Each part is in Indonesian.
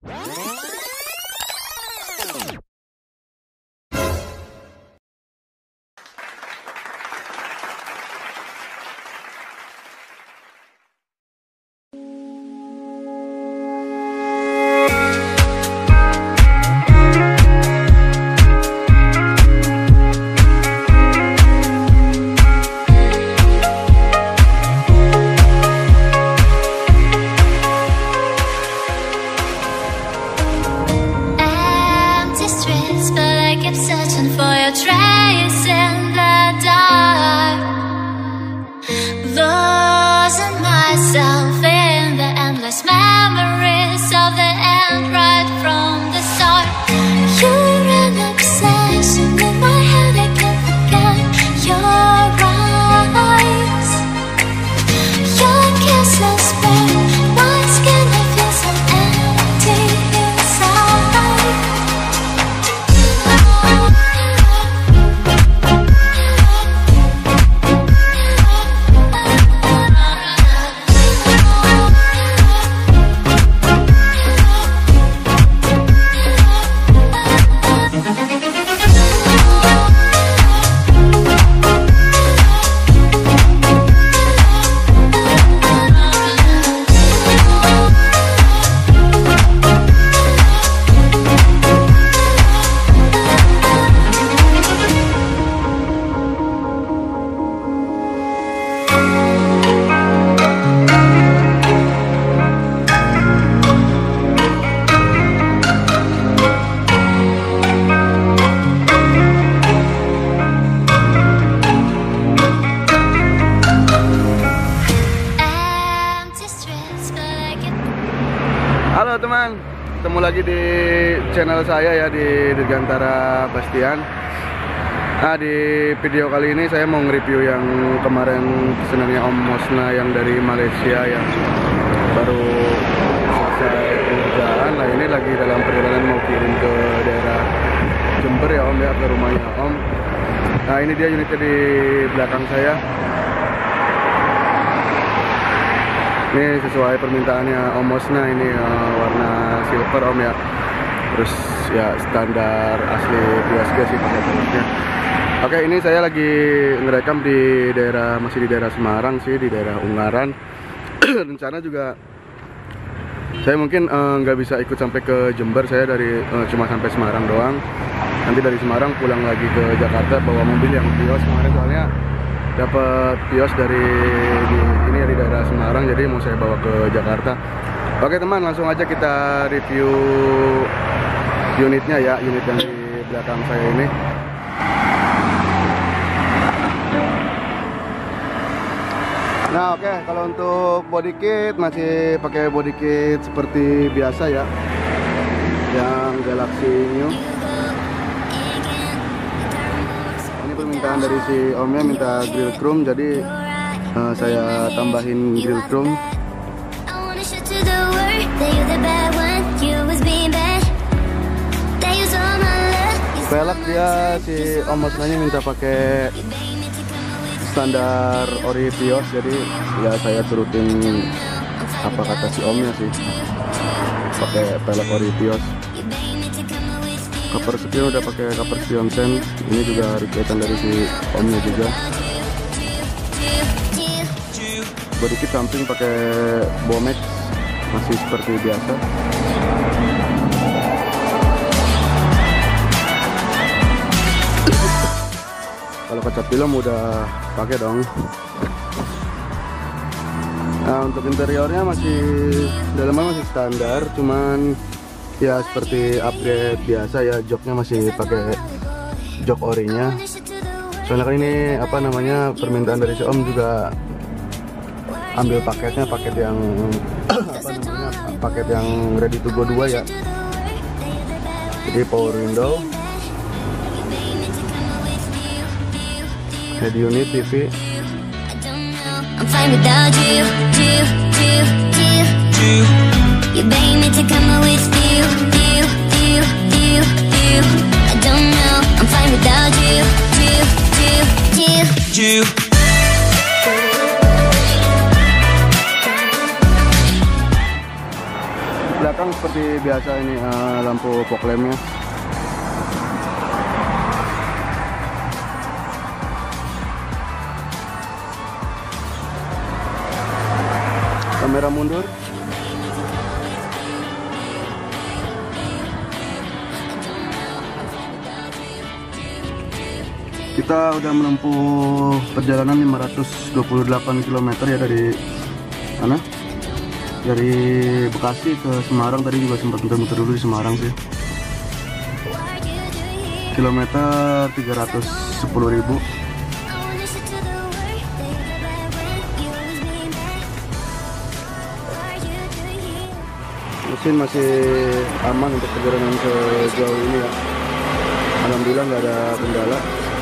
Halo teman, ketemu lagi di channel saya ya, di Dirgantara Bastian. Nah, di video kali ini saya mau nge-review yang kemarin pesanannya Om Mosna yang dari Malaysia yang baru selesai pengerjaan. Nah, ini lagi dalam perjalanan mau kirim ke daerah Jember ya Om ya, ke rumahnya Om. Nah, ini dia unitnya di belakang saya. Ini sesuai permintaannya Om Mosna, ini warna silver Om ya. Terus ya standar asli biasa sih pakai peleknya. Oke, ini saya lagi ngerekam di daerah, masih di daerah Semarang sih, di daerah Ungaran. Rencana juga saya mungkin nggak bisa ikut sampai ke Jember, saya dari cuma sampai Semarang doang. Nanti dari Semarang pulang lagi ke Jakarta bawa mobil yang Vios kemarin, soalnya dapat Vios dari ini di daerah Semarang, jadi mau saya bawa ke Jakarta. Oke teman, langsung aja kita review unitnya ya, unit yang di belakang saya ini. Nah oke, kalau untuk body kit masih pakai body kit seperti biasa ya, yang Galaxy New. Permintaan dari si Omnya minta grill chrome, jadi saya tambahin grill chrome. Velg dia si Om Mosnanya minta pakai standar ori Vios, jadi ya saya turutin apa kata si Omnya sih, pakai velg ori Vios. Cover spion udah pakai cover spion sen, ini juga requestan dari si Omnya juga. Body kit samping pakai Bomex, masih seperti biasa. Kalau kaca film udah pakai dong. Nah, untuk interiornya masih dalamnya masih standar, cuman ya seperti upgrade biasa ya, joknya masih pakai jok orinya. Soalnya kan ini apa namanya, permintaan dari si Om juga ambil paketnya, paket yang apa namanya, paket yang ready to go 2 ya. Jadi power window, head unit, TV. You beg me to come with you, you, you, you, you. I don't know, I'm fine without you, you, you, you, you. belakang seperti biasa ini lampu fog lampnya. Kamera mundur. Kita udah menempuh perjalanan 528 km ya dari mana? Dari Bekasi ke Semarang. Tadi juga sempat muter-muter dulu di Semarang sih. Kilometer 310.000. Mesin masih aman untuk perjalanan sejauh ini ya. Alhamdulillah nggak ada kendala.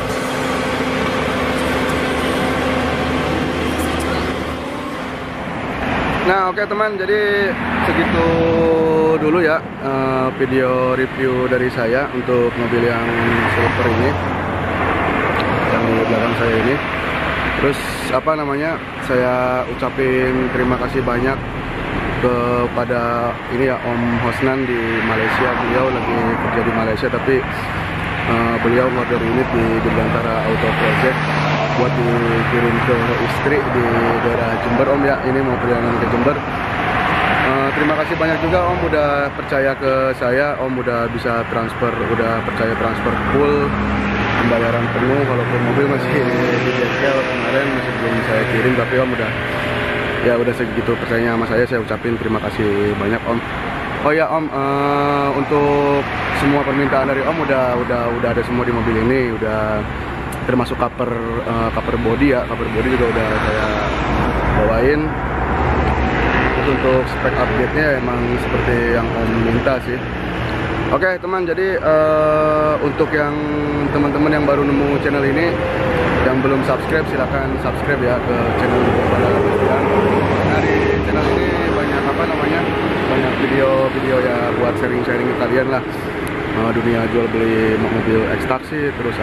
Nah oke teman, jadi segitu dulu ya video review dari saya untuk mobil yang Silver ini, yang di belakang saya ini. Terus apa namanya, saya ucapin terima kasih banyak kepada ini ya Om Hosnan di Malaysia. Beliau lagi kerja di Malaysia, tapi beliau order unit di Dirgantara Auto Project buat dikirim ke istri di daerah Jember Om ya. Ini mau perjalanan ke Jember. Terima kasih banyak juga Om udah percaya ke saya. Om udah bisa transfer, udah percaya transfer full pembayaran penuh, walaupun mobil masih di bengkel kemarin masih belum saya kirim, tapi Om udah segitu percayanya sama saya ucapin terima kasih banyak Om. Oh ya Om, untuk semua permintaan dari Om udah ada semua di mobil ini, udah termasuk cover body ya. Cover body juga udah saya bawain. Terus untuk spek update-nya emang seperti yang Om minta sih. Oke teman, jadi untuk yang teman-teman yang baru nemu channel ini, yang belum subscribe silahkan subscribe ya ke channel Pada Bastian. Nah di channel ini banyak banyak video-video ya buat sharing-sharing kalian lah, dunia jual beli mobil ekstraksi, terus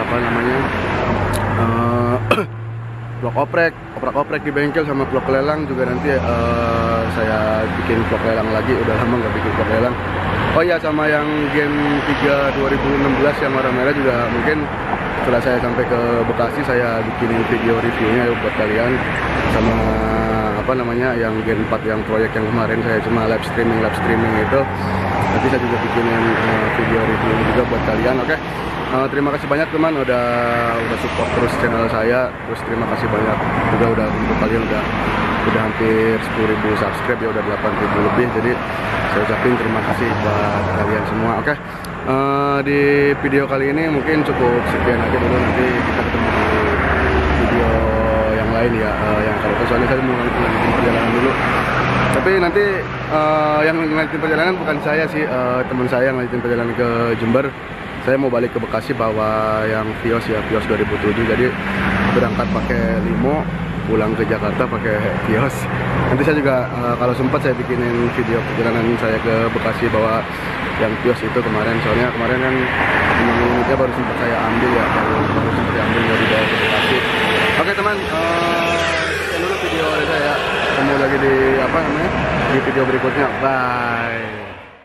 vlog oprek di bengkel, sama vlog lelang juga nanti saya bikin vlog lelang lagi, udah lama nggak bikin vlog lelang. Oh ya, sama yang Gen 3 2016 yang warna merah juga mungkin setelah saya sampai ke Bekasi saya bikinin video reviewnya ya buat kalian. Sama yang Gen 4 yang proyek yang kemarin saya cuma live streaming itu, nanti saya juga bikinin video review juga buat kalian. Oke. Terima kasih banyak teman udah support terus channel saya. Terus terima kasih banyak juga udah untuk kalian udah hampir 10.000 subscribe ya, udah 8.000 lebih. Jadi saya ucapin terima kasih buat kalian semua. Oke. Di video kali ini mungkin cukup sekian aja dulu, nanti kita ketemu di video yang lain ya. Yang kalau soalnya saya mau lanjutin perjalanan dulu. Tapi nanti yang lanjutin perjalanan bukan saya sih, teman saya yang lanjutin perjalanan ke Jember. Saya mau balik ke Bekasi bawa yang Vios ya, Vios 2007. Jadi berangkat pakai limo, pulang ke Jakarta pakai Vios. Nanti saya juga kalau sempat saya bikinin video perjalanan saya ke Bekasi bawa yang Vios itu kemarin. Soalnya kemarin kan unitnya baru sempat saya ambil ya, baru sempat diambil dari dibawa ke Bekasi. Oke teman, sekian dulu video dari saya. Ketemu lagi di di video berikutnya. Bye.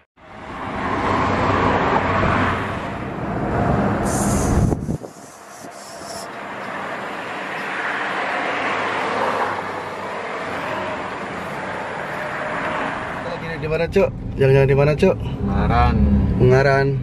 Di mana Cuk? Jalan-jalan di mana Cuk? Ungaran.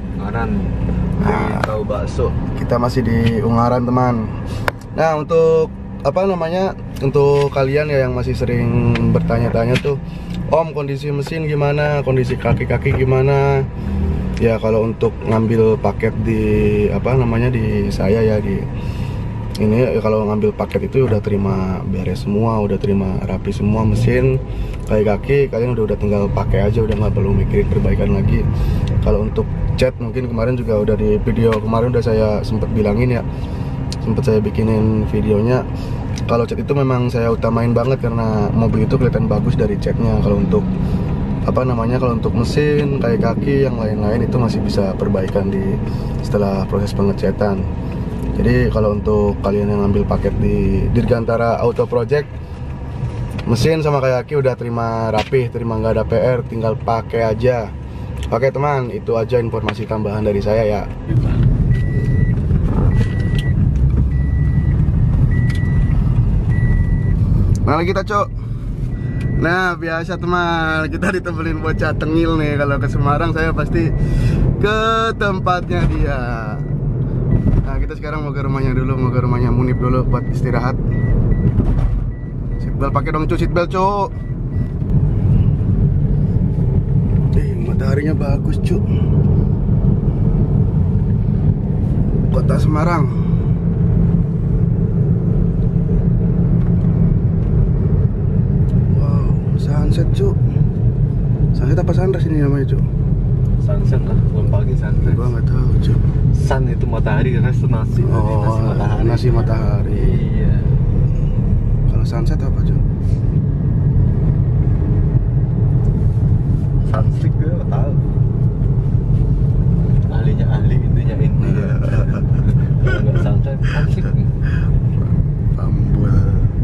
Tahu bakso. Kita masih di Ungaran teman. Nah untuk untuk kalian ya yang masih sering bertanya-tanya tuh, Om kondisi mesin gimana, kondisi kaki-kaki gimana? Ya kalau untuk ngambil paket di di saya ya di ini ya, kalau ngambil paket itu udah terima beres semua, udah terima rapi semua mesin, kaki kalian udah tinggal pakai aja, udah nggak perlu mikirin perbaikan lagi. Kalau untuk cat mungkin kemarin juga udah di video kemarin udah saya sempat bilangin ya, sempat saya bikinin videonya. Kalau cat itu memang saya utamain banget karena mobil itu kelihatan bagus dari catnya. Kalau untuk kalau untuk mesin, kaki yang lain-lain itu masih bisa perbaikan setelah proses pengecatan. Jadi kalau untuk kalian yang ngambil paket di Dirgantara Auto Project, Mesin sama kaki udah terima rapih, terima nggak ada PR, tinggal pakai aja. Oke teman, itu aja informasi tambahan dari saya ya. Nah kita cok. Nah biasa teman, kita ditemenin bocah tengil nih. Kalau ke Semarang saya pasti ke tempatnya dia. Nah kita sekarang mau ke rumahnya dulu, mau ke rumahnya Munib dulu buat istirahat. Seatbelt pakai dong cuk, seatbelt cuk. Mataharinya bagus cuk. Kota Semarang. Wow, sunset cuk. Sunset apa sunrise ini namanya cuk? Sunset lah, belum pagi sunset. Gua nggak tahu cuk. Sun itu matahari, rest itu nasi. Oh, nasi matahari. Nasi matahari. Iya. Kalau sunset apa cuk? Sunset gue nggak tahu. Ahlinya ahli, intinya inti. Kalau nggak sunset, sunset. Pambul.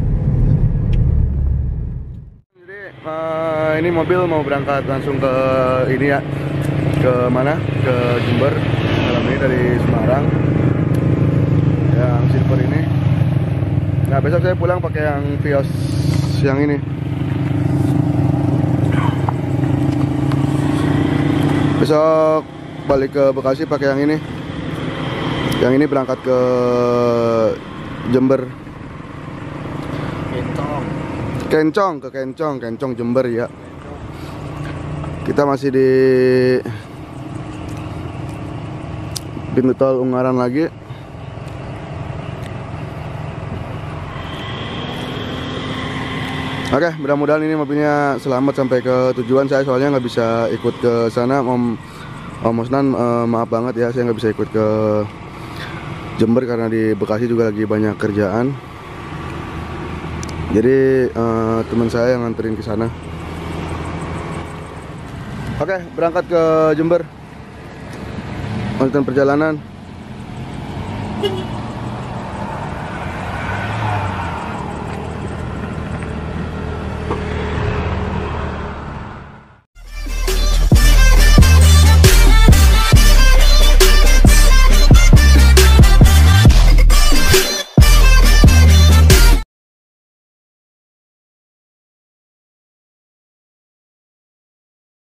Jadi ini mobil mau berangkat langsung ke ini ya. Ke mana? Ke Jember. Malam ini dari Semarang. Yang silver ini. Nah besok saya pulang pakai yang Vios yang ini. Besok balik ke Bekasi pakai yang ini. Yang ini berangkat ke Jember. Kencong Jember ya. Kita masih di pintu tol Ungaran lagi. Oke, mudah-mudahan ini mobilnya selamat sampai ke tujuan. Saya soalnya nggak bisa ikut ke sana, Om Osnan, maaf banget ya, saya nggak bisa ikut ke Jember karena di Bekasi juga lagi banyak kerjaan. Jadi teman saya yang nganterin ke sana. Oke, berangkat ke Jember. Lanjutan perjalanan.